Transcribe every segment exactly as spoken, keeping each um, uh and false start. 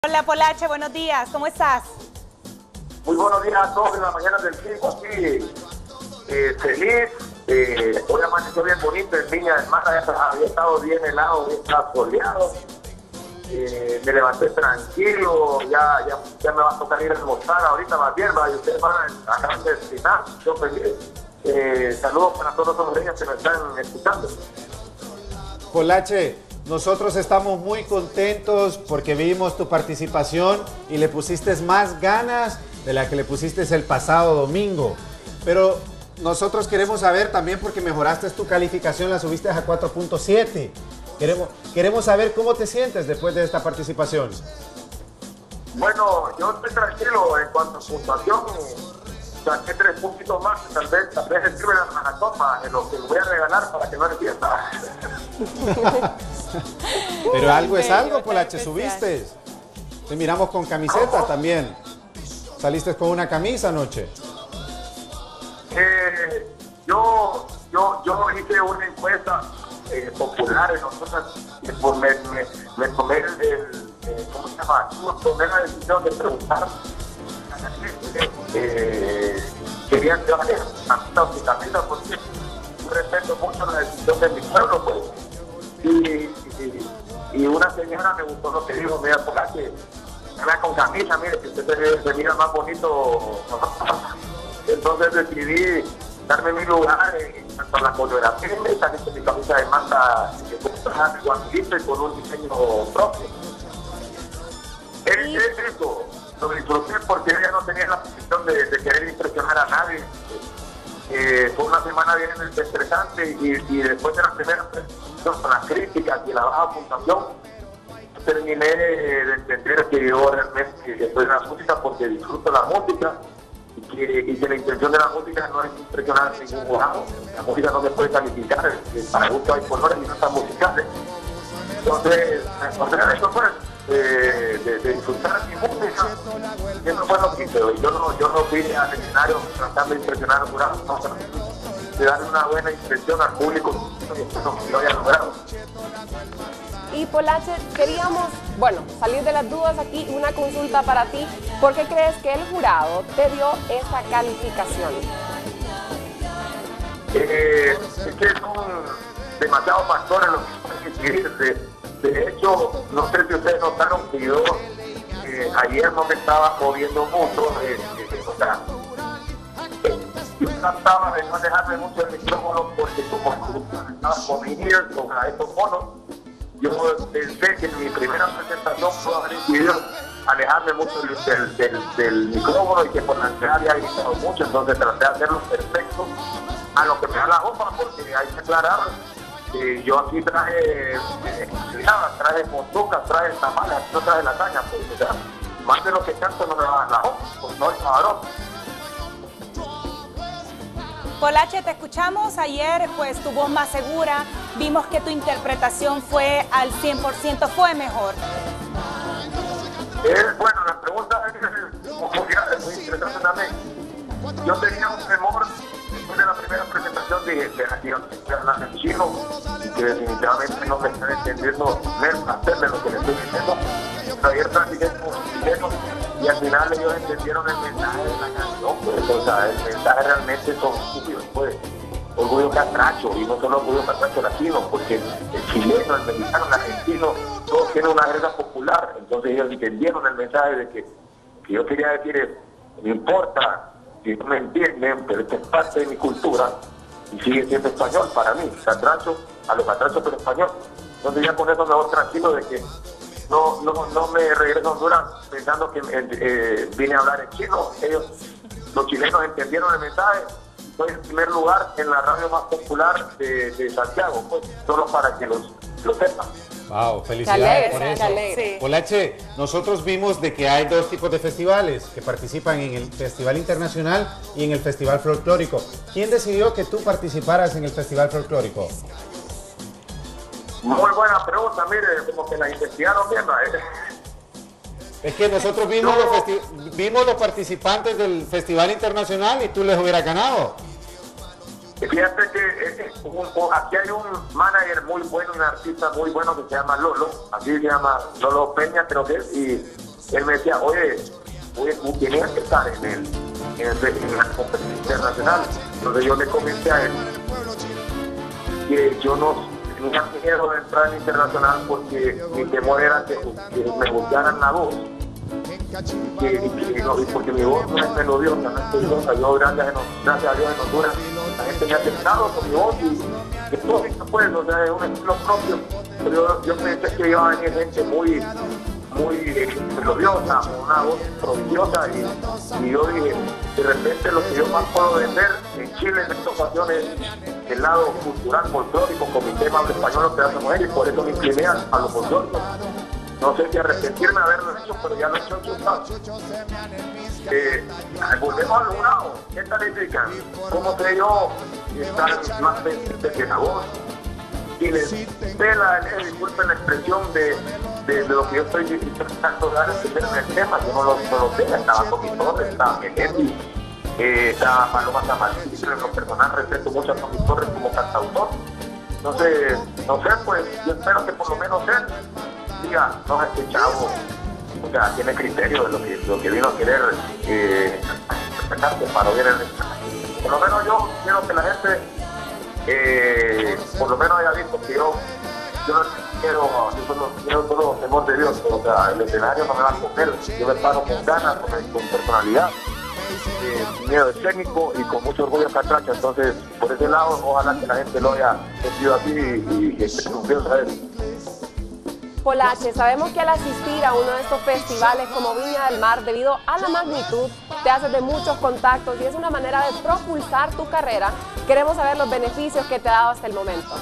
Hola Polache, buenos días, ¿cómo estás? Muy buenos días a todos en la mañana del cinco, aquí eh, feliz, eh, hoy amaneció bien bonito en Viña del Mar, había estado bien helado, bien soleado, eh, me levanté tranquilo, ya, ya, ya me va a tocar ir a almorzar ahorita más bien, ¿va? Y ustedes van a acabar de cenar, yo feliz, eh, saludos para todos los hondureños que me están escuchando. Polache, nosotros estamos muy contentos porque vimos tu participación y le pusiste más ganas de la que le pusiste el pasado domingo. Pero nosotros queremos saber también, porque mejoraste tu calificación, la subiste a cuatro punto siete. Queremos, queremos saber cómo te sientes después de esta participación. Bueno, yo estoy tranquilo en cuanto a puntuación. Saqué tres puntitos más, tal vez, tal vez escriben la maratón en lo que voy a regalar para que no le pierda. Pero algo es algo, Polache, subiste. Te miramos con camiseta ¿Cómo? También. ¿Saliste con una camisa anoche? Eh, yo, yo, yo hice una encuesta eh, popular en nosotros, pues me, me, me tomé el, el, el, ¿cómo se llama? Tomé la decisión de preguntar eh, querían que vaya a mi camisa porque yo respeto mucho la decisión de mi pueblo, pues. Y, y, y una señora me gustó lo que dijo, mira, Polache, anda con camisa, mire, que usted se, se mira más bonito. Entonces decidí darme mi lugar en cuanto a la coreografía, y salí con mi camisa de manta guantilito y con un diseño propio. Es, es eso, lo disfruté porque ella no tenía la posición de, de querer impresionar a nadie. Eh, fue una semana bien estresante y, y después de la primera presentación con las críticas y la baja puntuación, terminé de entender que yo realmente estoy en la música porque disfruto la música y que, y que la intención de la música no es impresionar a ningún jurado. La música no se puede calificar, para gusto hay colores y notas musicales. Entonces, entonces eso fue de, de, de disfrutar mi música. Y eso fue lo que hice. Yo no, yo no fui al escenario tratando de impresionar a un jurado, no, de darle una buena impresión al público y espero que lo haya logrado. Y Polache, queríamos, bueno, salir de las dudas aquí, una consulta para ti. ¿Por qué crees que el jurado te dio esa calificación? Eh, es que son demasiados factores los que pueden incidir. De, de hecho, no sé si ustedes notaron que yo eh, ayer no me estaba moviendo mucho. Eh, eh, o sea, yo trataba de no dejarme mucho el micrófono porque como estaba con mi ear, con estos monos, yo pensé que en mi primera presentación pudo haber decidido alejarme mucho del, del, del, del micrófono y que por la entrada había gritado mucho, entonces traté de hacerlo perfecto a lo que me da la ropa, porque hay que aclarar que yo aquí traje eh, traje montucas, traje tamales, no traje lasaña, pues, o sea, más de lo que canto no me va a dar la ropa, pues no es cabrón. Polache, te escuchamos ayer, pues tu voz más segura, vimos que tu interpretación fue al cien por ciento, fue mejor. Eh, bueno, la pregunta es muy, muy interesante también. Yo tenía un temor, después de la primera presentación dije, de aquí yo estoy hablando en chino, que definitivamente no me están entendiendo hacerle lo que le estoy diciendo. Ayer practiqué con chilenos y al final ellos entendieron el mensaje de la canción, pues, o sea, el mensaje realmente son estúpidos, pues, orgullo catracho, y no solo orgullo catracho latino, porque el chileno, el mexicano, el argentino, todos tienen una jerga popular, entonces ellos entendieron el mensaje de que, que yo quería decir es, no importa si no me entienden, pero esta es parte de mi cultura, y sigue siendo español para mí, catracho, a los catrachos pero español, entonces ya con eso me voy tranquilo de que No, no, no me regreso a Honduras pensando que eh, vine a hablar en chino. Ellos, los chilenos, entendieron el mensaje. Estoy en primer lugar en la radio más popular de, de Santiago, pues, solo para que los, lo sepan. Wow, felicidades por eso. Sí. Polache, nosotros vimos de que hay dos tipos de festivales que participan en el Festival Internacional y en el Festival Folclórico. ¿Quién decidió que tú participaras en el Festival Folclórico? Muy buena pregunta, mire, como que la investigaron bien, ¿no? Es que nosotros vimos, no. los vimos los participantes del Festival Internacional y tú les hubieras ganado. Fíjate que eh, un, un, aquí hay un manager muy bueno, un artista muy bueno que se llama Lolo, así se llama Lolo Peña, creo que es, y él me decía, oye, oye tú tienes que estar en, el, en, el, en la competencia internacional. Entonces yo le comenté a él que yo no tenía miedo de entrar en internacional porque mi temor era que, que me juzgaran la voz. Que, que, no, porque mi voz no es melodiosa, no es melodiosa. Yo, gracias, gracias a Dios, en Honduras, la gente me ha aceptado con mi voz y que todo esto, pues, o sea, es un estilo propio. Pero yo, yo pensé que iba a venir gente muy, muy eh, melodiosa, con una voz prodigiosa, y, y yo dije, de repente lo que yo más puedo vender en Chile en estas ocasiones es el lado cultural, folclórico, con mi tema habla español, lo que hace mujer, y por eso me incliné a, a lo folclórico. No sé si arrepentirme de haberlo hecho, pero ya lo he hecho ocho eh, volvemos a algún lado. ¿Qué tal explican? ¿Cómo sé yo estar más pendiente que la voz? Y les pela, eh, disculpen la expresión de, de, de lo que yo estoy tratando de dar a entender en el tema. Yo no lo, no lo sé, estaba con mis Torres, estaba Melendi, eh, estaba Paloma Zamartín, en lo personal respeto mucho a Tommy Torres como cantautor. Entonces, no sé, pues yo espero que por lo menos él diga, no, este chavo, o sea, tiene criterio de lo que, lo que vino a querer eh, sacarse para ver el... Por lo menos yo quiero que la gente, eh, por lo menos haya visto que yo, yo no quiero, yo solo quiero solo temor de Dios, o sea, el escenario no me va a comer, yo me paro con ganas, con, con personalidad, eh, sin miedo escénico y con mucho orgullo catracha. Entonces, por ese lado, ojalá que la gente lo haya sentido así y que esté confianza de él. Polache, sabemos que al asistir a uno de estos festivales como Viña del Mar, debido a la magnitud, te haces de muchos contactos y es una manera de propulsar tu carrera. Queremos saber los beneficios que te ha dado hasta el momento.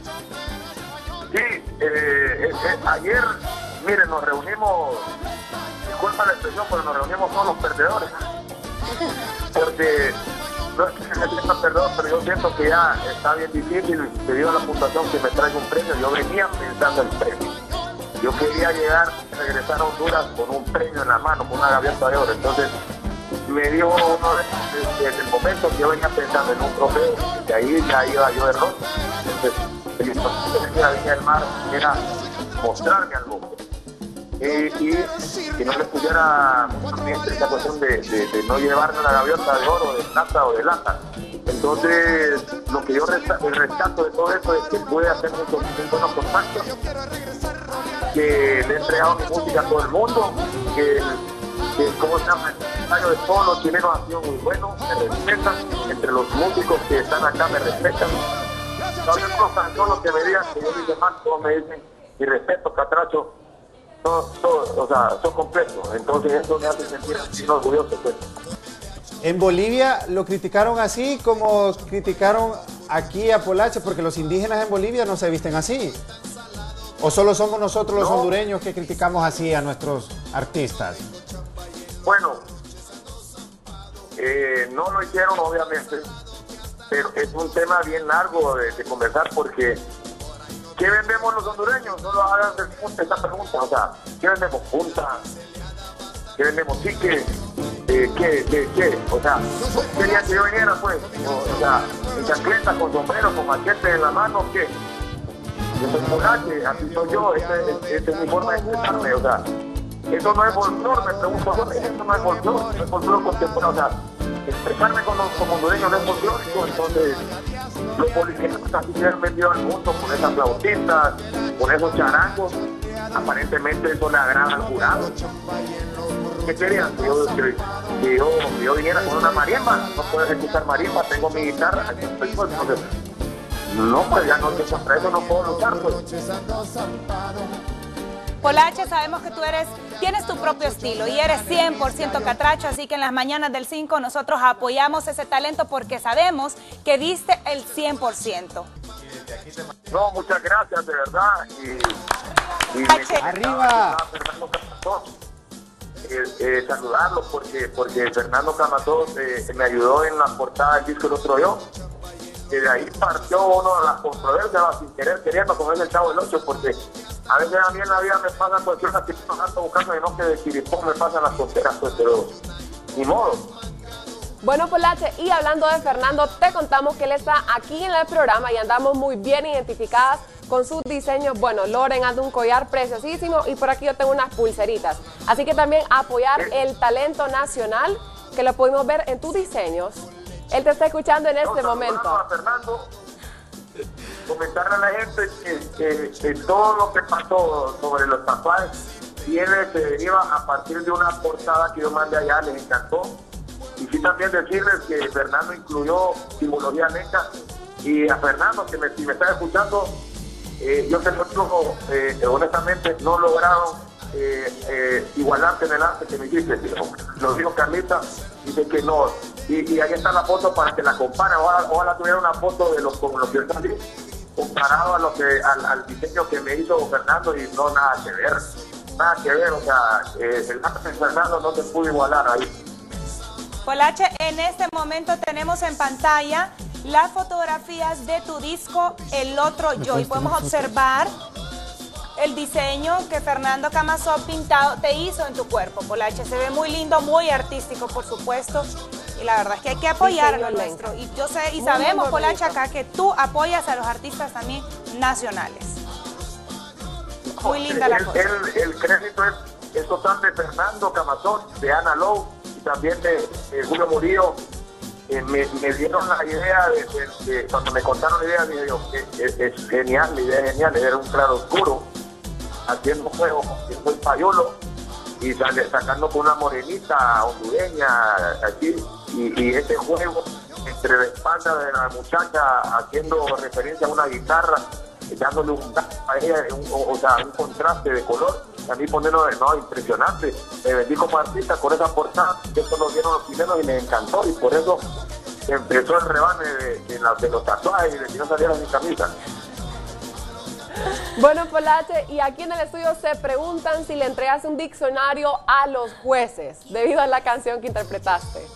Sí, eh, eh, eh, ayer, miren, nos reunimos, disculpa la expresión, pero nos reunimos todos los perdedores. Porque no es que me sienta perdedor, pero yo siento que ya está bien difícil debido a la fundación que me traiga un premio. Yo venía pensando el premio. Yo quería llegar, regresar a Honduras con un premio en la mano, con una gaviota de oro. Entonces, me dio uno desde, desde el momento que yo venía pensando en un trofeo, y de ahí ya iba yo de rojo. Entonces, el importante de la Viña del Mar era mostrarme al mundo. Eh, y que no le pudiera esta cuestión de, de, de no llevarme una gaviota de oro, de plata o de lata. Entonces, lo que yo rescato, el rescato de todo eso es que pude hacer muchos buenos contactos, que le he entregado mi música a todo el mundo, que, que como se llama, el ensayo de todos los chilenos ha sido muy bueno, me respetan, entre los músicos que están acá me respetan. Todavía no tan solo que me digan que yo dije mal, todos me dicen, y respeto, Catracho, todo, todo, o sea, son completos. Entonces eso me hace sentir así orgulloso, pues. En Bolivia lo criticaron así como criticaron aquí a Polache, porque los indígenas en Bolivia no se visten así. ¿O solo somos nosotros los no. hondureños que criticamos así a nuestros artistas? Bueno, eh, no lo hicieron obviamente, pero es un tema bien largo de, de conversar, porque ¿qué vendemos los hondureños? Solo hagan esta pregunta, o sea, ¿qué vendemos? Punta, ¿qué vendemos? Sí, que, eh, ¿qué, qué, qué? O sea, quería que yo viniera, pues, o, o sea, en chancleta, con sombrero, con machete en la mano, ¿qué? Yo soy Polache, así soy yo, esta es, es mi forma de expresarme, o sea, eso no es folclore, me pregunto yo, eso no es folclore, no es folclore contemporáneo, o sea, expresarme como, como hondureño no es folclórico. Entonces, los policías así se han vendido al mundo con esas flautitas, con esos charangos, aparentemente eso le agrada al jurado. ¿Qué querían? Que yo, que, que yo, que yo viniera con una marimba, no puedo ejecutar marimba, tengo mi guitarra, aquí estoy, pues, entonces, no, pues ya no, que contra eso no puedo luchar, pues. Polache, sabemos que tú eres, tienes tu propio estilo y eres cien por ciento catracho, así que en las mañanas del cinco nosotros apoyamos ese talento porque sabemos que diste el cien por ciento. No, muchas gracias, de verdad. Y, y ¡arriba! Fernando Camatós, eh, eh, saludarlo porque, porque Fernando Camatós eh, me ayudó en la portada del disco El Otro Yo. Que de ahí partió uno de las controversias sin querer, queriendo, como es el Chavo del Ocho, porque a veces a mí en la vida me pasan cuestiones que no ando buscando y no que de Chiripón me pasan las tonteras, pues, pero ni modo. Bueno, Polache, y hablando de Fernando, te contamos que él está aquí en el programa y andamos muy bien identificadas con sus diseños. Bueno, Loren anda un collar preciosísimo y por aquí yo tengo unas pulseritas. Así que también apoyar el talento nacional, que lo pudimos ver en tus diseños. Él te está escuchando en este no, momento. A Fernando, comentarle a la gente que, que, que todo lo que pasó sobre los tatuajes viene, se deriva a partir de una portada que yo mandé allá, les encantó. Y sí también decirles que Fernando incluyó simbología neca, y a Fernando, que me, si me está escuchando, eh, yo se lo digo, eh, honestamente no lograron eh, eh, igualarte en el arte que me dijiste. Lo dijo Carlita, dice que no. Y, y ahí está la foto para que la comparen. Ojalá, ojalá tuviera una foto de los con los que salí, comparado a lo que, al, al diseño que me hizo Fernando, y no, nada que ver. Nada que ver, o sea, eh, el arte de Fernando no se pudo igualar ahí. Polache, en este momento tenemos en pantalla las fotografías de tu disco El Otro Yo, y podemos observar el diseño que Fernando Camazón pintado te hizo en tu cuerpo, Polache. Se ve muy lindo, muy artístico, por supuesto, y la verdad es que hay que apoyar a lo nuestro. Y yo sé, y muy, sabemos, muy Polache, acá que tú apoyas a los artistas también nacionales. Muy linda la el, cosa. El, el crédito es, es total de Fernando Camazón, de Ana Lowe, también de, de Julio Murillo. Eh, me, me dieron la idea de, de, de cuando me contaron la idea, dije yo, es, es, es genial, la idea es genial, era un claro oscuro haciendo juego, haciendo el payolo y sale, sacando con una morenita hondureña aquí, y, y ese juego entre la espalda de la muchacha haciendo referencia a una guitarra, dándole un, a ella, un, o, o sea, un contraste de color. A mí ponerlo de no, impresionante. Me vendí como artista con esa portada, esto lo vieron los chilenos y me encantó, y por eso empezó el rebane de, de, la, de los tatuajes y de que no salieran mis camisas. Bueno, Polache, y aquí en el estudio se preguntan si le entregaste un diccionario a los jueces debido a la canción que interpretaste.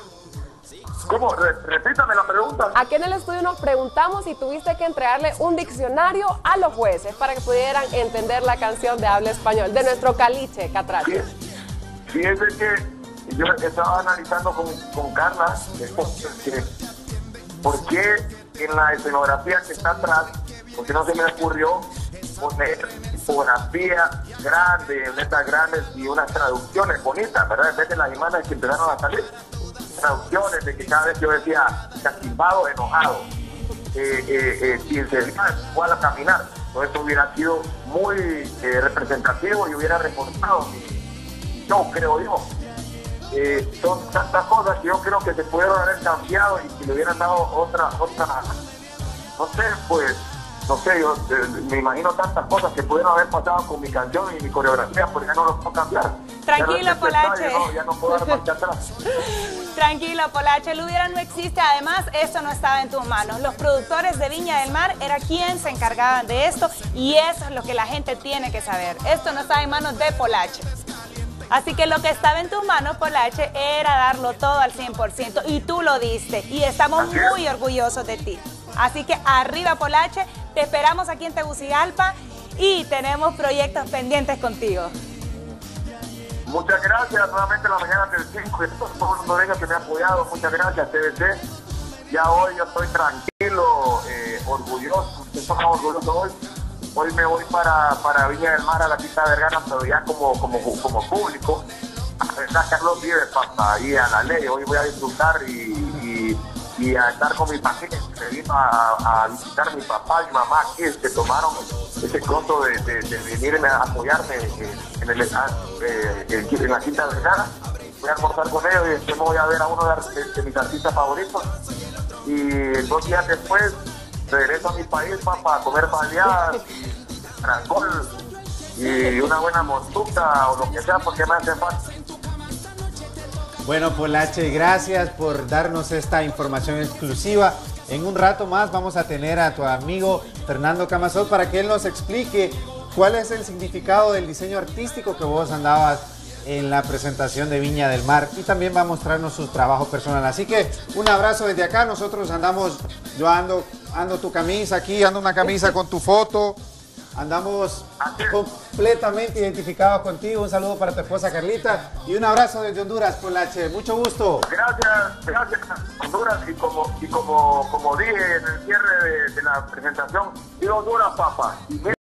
¿Cómo? Re repítame la pregunta. Aquí en el estudio nos preguntamos si tuviste que entregarle un diccionario a los jueces para que pudieran entender la canción de habla español de nuestro caliche catracho. Fíjense que yo estaba analizando con, con Carla que, por qué en la escenografía que está atrás, porque no se me ocurrió poner tipografía grande, letras grandes y unas traducciones bonitas, ¿verdad? En vez de las imágenes que empezaron a salir. Traducciones de que cada vez yo decía cachimbado, enojado, eh, eh, eh, sinceridad, igual a caminar. Todo esto hubiera sido muy eh, representativo y hubiera reforzado mi show, creo yo. Eh, son tantas cosas que yo creo que se pudieron haber cambiado y que le hubieran dado otra, otra, no sé, pues, no sé, yo eh, me imagino tantas cosas que pudieron haber pasado con mi canción y mi coreografía, porque ya no los puedo cambiar. Tranquilo, no Polache. No, ya no puedo dar marcha atrás. Tranquilo, Polache, el hubiera no existe. Además, esto no estaba en tus manos. Los productores de Viña del Mar era quien se encargaban de esto, y eso es lo que la gente tiene que saber. Esto no estaba en manos de Polache. Así que lo que estaba en tus manos, Polache, era darlo todo al cien por ciento, y tú lo diste, y estamos muy orgullosos de ti. Así que arriba, Polache, te esperamos aquí en Tegucigalpa y tenemos proyectos pendientes contigo. Muchas gracias, nuevamente en la mañana del cinco, y todos los hondureños que me han apoyado, muchas gracias, T V C. Ya hoy yo estoy tranquilo, eh, orgulloso, estoy orgulloso hoy. Hoy me voy para, para Viña del Mar, a la Quinta Vergara, pero ya como, como, como público, a sacar los Vives para ahí a la ley. Hoy voy a disfrutar y, y, y a estar con mi familia. Me vino a, a visitar a mi papá y mi mamá aquí, que tomaron ese costo de, de, de venirme a apoyarme en, el, eh, en la Quinta Vergara. Voy a almorzar con ellos y después me voy a ver a uno de, de, de mis artistas favoritos. Y dos días después regreso a mi país para comer baleadas, caracol y una buena montuca o lo que sea, porque me hace falta. Bueno, Polache, gracias por darnos esta información exclusiva. En un rato más vamos a tener a tu amigo Fernando Camazón para que él nos explique cuál es el significado del diseño artístico que vos andabas en la presentación de Viña del Mar, y también va a mostrarnos su trabajo personal. Así que un abrazo desde acá. Nosotros andamos, yo ando, ando tu camisa aquí, ando una camisa con tu foto. andamos completamente identificados contigo. Un saludo para tu esposa Carlita y un abrazo desde Honduras, Polache. Mucho gusto. Gracias, gracias Honduras. Y como, y como, como dije en el cierre de, de la presentación, digo Honduras, papá.